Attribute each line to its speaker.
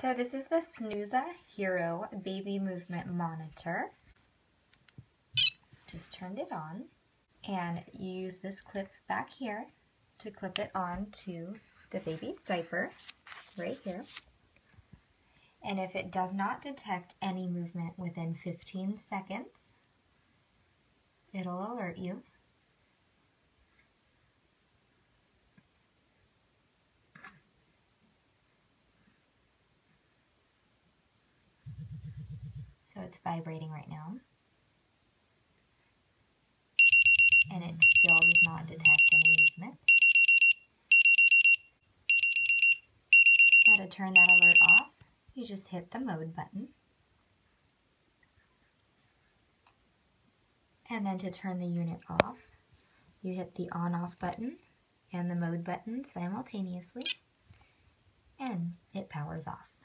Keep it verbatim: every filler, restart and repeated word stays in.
Speaker 1: So this is the Snuza Hero baby movement monitor. Just turned it on, and you use this clip back here to clip it on to the baby's diaper right here. And if it does not detect any movement within fifteen seconds, it'll alert you. So it's vibrating right now. And it still does not detect any movement. Now to turn that alert off, you just hit the mode button. And then to turn the unit off, you hit the on-off button and the mode button simultaneously, and it powers off.